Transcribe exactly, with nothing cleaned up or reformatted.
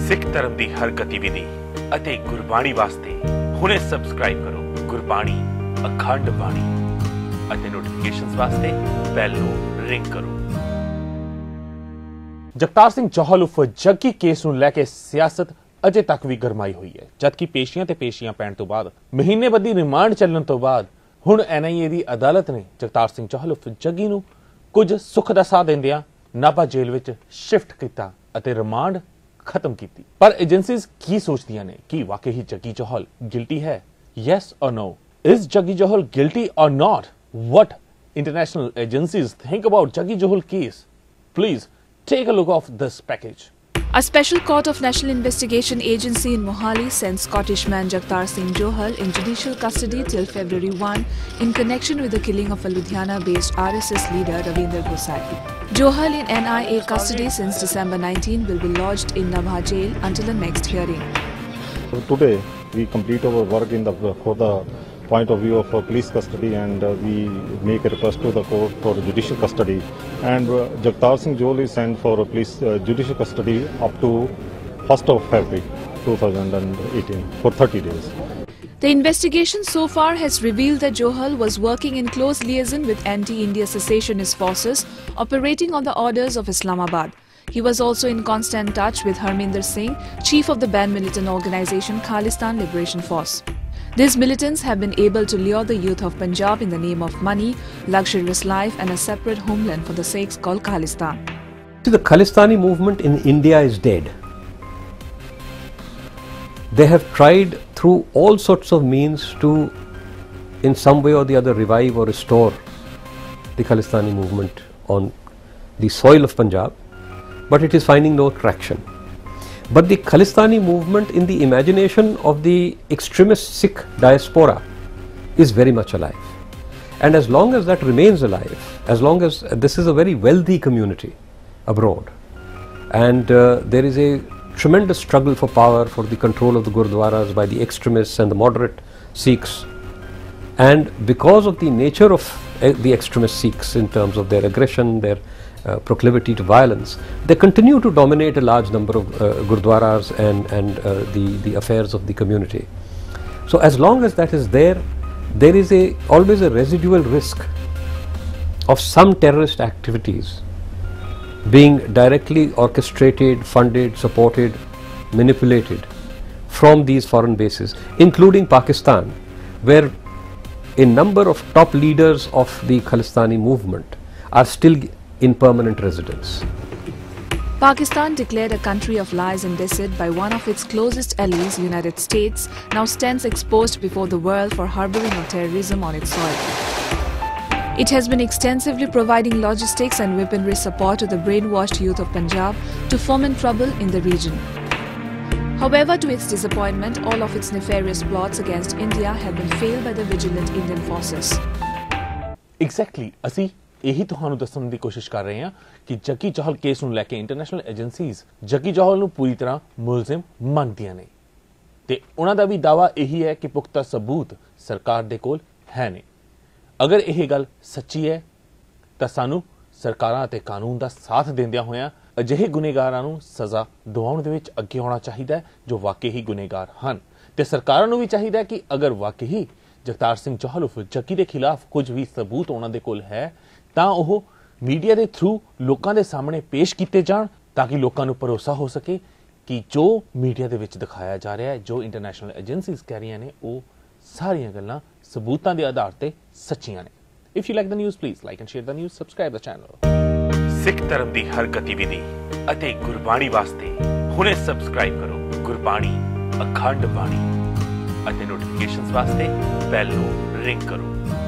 ਸਿੱਖ ਧਰਮ ਦੀ ਹਰ ਗਤੀਵਿਧੀ ਅਤੇ ਗੁਰਬਾਣੀ ਵਾਸਤੇ ਹੁਣੇ ਸਬਸਕ੍ਰਾਈਬ ਕਰੋ ਗੁਰਬਾਣੀ ਅਖੰਡ ਬਾਣੀ ਅਤੇ ਨੋਟੀਫਿਕੇਸ਼ਨਸ ਵਾਸਤੇ ਬੈਲ ਨੂੰ ਰਿੰਗ ਕਰੋ। ਜਗਤਾਰ ਸਿੰਘ ਚੌਹਾਨ ਉਰਫ ਜੱਗੀ ਕੇਸ ਨੂੰ ਲੈ ਕੇ ਸਿਆਸਤ ਅਜੇ ਤੱਕ ਵੀ ਗਰਮਾਈ ਹੋਈ ਹੈ, ਜਦਕਿ ਪੇਸ਼ੀਆਂ ਤੇ ਪੇਸ਼ੀਆਂ ਪੈਣ ਤੋਂ ਬਾਅਦ ਮਹੀਨੇ ਬੱਧੀ ਰਿਮਾਂਡ ਚੱਲਣ ਤੋਂ ਬਾਅਦ ਹੁਣ ਐਨ ਆਈ ਏ ਦੀ ਅਦਾਲਤ ਨੇ ਜਗਤਾਰ ਸਿੰਘ ਚੌਹਾਨ ਉਰਫ ਜੱਗੀ ਨੂੰ ਕੁਝ ਸੁੱਖ ਦਾ ਸਾਹ ਦਿੰਦਿਆਂ ਨਾਭਾ ਜੇਲ੍ਹ ਵਿੱਚ ਸ਼ਿਫਟ ਕੀਤਾ ਅਤੇ ਰਿਮਾਂਡ ਖਤਮ ਕੀਤੀ। ਪਰ ਏਜੰਸੀਜ਼ ਕੀ ਸੋਚਦੀਆਂ ਨੇ ਕਿ ਵਾਕਈ ਹੀ ਜੱਗੀ ਚੌਹਾਨ ਗਿਲਟੀ ਹੈ? Yes or no? Is Jaggi Johal guilty or not? What international agencies think about Jaggi Johal case? Please take a look of this package. A special court of National Investigation Agency in Mohali sent Scottish man Jagtar Singh Johal in judicial custody till February first in connection with the killing of a Ludhiana-based R S S leader Ravinder Gosai. Johal in N I A custody since December nineteenth will be lodged in Nabha jail until the next hearing. Today we complete our work in the for the point of view of uh, police custody, and uh, we make a request to the court for judicial custody, and uh, Jagtar Singh Johal is sent for uh, police uh, judicial custody up to first of February two thousand eighteen for thirty days. The investigation so far has revealed that Johal was working in close liaison with anti-India secessionist forces operating on the orders of Islamabad. He was also in constant touch with Harminder Singh, chief of the banned militant organisation Khalistan Liberation Force. These militants have been able to lure the youth of Punjab in the name of money, luxurious life and a separate homeland for the sakes called Khalistan. The Khalistani movement in India is dead. They have tried through all sorts of means to, in some way or the other, revive or restore the Khalistani movement on the soil of Punjab, but it is finding no traction. But the Khalistani movement in the imagination of the extremist Sikh diaspora is very much alive. And as long as that remains alive, as long as uh, this is a very wealthy community abroad, and uh, there is a tremendous struggle for power, for the control of the Gurdwaras by the extremists and the moderate Sikhs, and because of the nature of uh, the extremist Sikhs in terms of their aggression, their Uh, proclivity to violence, they continue to dominate a large number of uh, Gurdwaras and, and uh, the, the affairs of the community. So as long as that is there, there is a, always a residual risk of some terrorist activities being directly orchestrated, funded, supported, manipulated from these foreign bases, including Pakistan, where a number of top leaders of the Khalistani movement are still in permanent residence. Pakistan, declared a country of lies and deceit by one of its closest allies, United States, now stands exposed before the world for harboring of terrorism on its soil. It has been extensively providing logistics and weaponry support to the brainwashed youth of Punjab to foment trouble in the region. However, to its disappointment, all of its nefarious plots against India have been failed by the vigilant Indian forces. Exactly. ਅਸੀਂ ਇਹੀ ਤੁਹਾਨੂੰ ਦੱਸਣ ਦੀ ਕੋਸ਼ਿਸ਼ ਕਰ ਰਹੇ ਹਾਂ ਕਿ Jaggi Chauhan case ਨੂੰ ਲੈ ਕੇ ਇੰਟਰਨੈਸ਼ਨਲ ਏਜੰਸੀਜ਼ ਜੱਗੀ ਚੌਹਾਨ ਨੂੰ ਪੂਰੀ ਤਰ੍ਹਾਂ ਮੁਲਜ਼ਮ ਮੰਨਦੀਆਂ ਨੇ ਤੇ ਉਹਨਾਂ ਦਾ ਵੀ ਦਾਅਵਾ ਇਹੀ ਹੈ ਕਿ ਪੁਖਤਾ ਸਬੂਤ ਸਰਕਾਰ ਦੇ ਕੋਲ ਹੈ ਨੇ। ਅਗਰ ਇਹ ਗੱਲ ਸੱਚੀ ਹੈ ਤਾਂ ਸਾਨੂੰ ਸਰਕਾਰਾਂ ਅਤੇ ਕਾਨੂੰਨ ਦਾ ਸਾਥ ਦਿੰਦਿਆਂ ਹੋਇਆਂ ਅਜਿਹੇ ਗੁਨੇਗਾਰਾਂ ਨੂੰ ਸਜ਼ਾ ਦਿਵਾਉਣ ਦੇ ਵਿੱਚ ਅੱਗੇ ਆਉਣਾ ਚਾਹੀਦਾ ਜੋ ਵਾਕਈ ਹੀ ਗੁਨੇਗਾਰ ਹਨ ਤੇ ਸਰਕਾਰਾਂ ਨੂੰ ਵੀ ਚਾਹੀਦਾ ਕਿ ਅਗਰ ਵਾਕਈ ਹੀ ਜਗਤਾਰ ਸਿੰਘ ਚੌਹਾਨ ਉਰਫ ਜੱਗੀ ਦੇ ਖਿਲਾਫ ਕੁਝ ਵੀ ਸਬੂਤ ਉਹਨਾਂ ਦੇ ਕੋਲ ਹੈ ਤਾਂ ਉਹ ਮੀਡੀਆ ਦੇ ਥਰੂ ਲੋਕਾਂ ਦੇ ਸਾਹਮਣੇ ਪੇਸ਼ ਕੀਤੇ ਜਾਣ ਤਾਂ ਕਿ ਲੋਕਾਂ ਨੂੰ ਭਰੋਸਾ ਹੋ ਸਕੇ ਕਿ ਜੋ ਮੀਡੀਆ ਦੇ ਵਿੱਚ ਦਿਖਾਇਆ ਜਾ ਰਿਹਾ ਹੈ, ਜੋ ਇੰਟਰਨੈਸ਼ਨਲ ਏਜੰਸੀਜ਼ ਕਹਿ ਰਹੀਆਂ ਨੇ, ਉਹ ਸਾਰੀਆਂ ਗੱਲਾਂ ਸਬੂਤਾਂ ਦੇ ਆਧਾਰ ਤੇ ਸੱਚੀਆਂ ਨੇ। If you like the news please like and share the news, subscribe the channel. Sikh ਧਰਮ ਦੀ ਹਰ ਗਤੀਵਿਧੀ ਅਤੇ ਗੁਰਬਾਣੀ ਵਾਸਤੇ ਹੁਣੇ ਸਬਸਕ੍ਰਾਈਬ ਕਰੋ ਗੁਰਬਾਣੀ ਅਖੰਡ ਬਾਣੀ ਅਤੇ ਨੋਟੀਫਿਕੇਸ਼ਨਸ ਵਾਸਤੇ ਬੈਲ ਨੂੰ ਰਿੰਗ ਕਰੋ।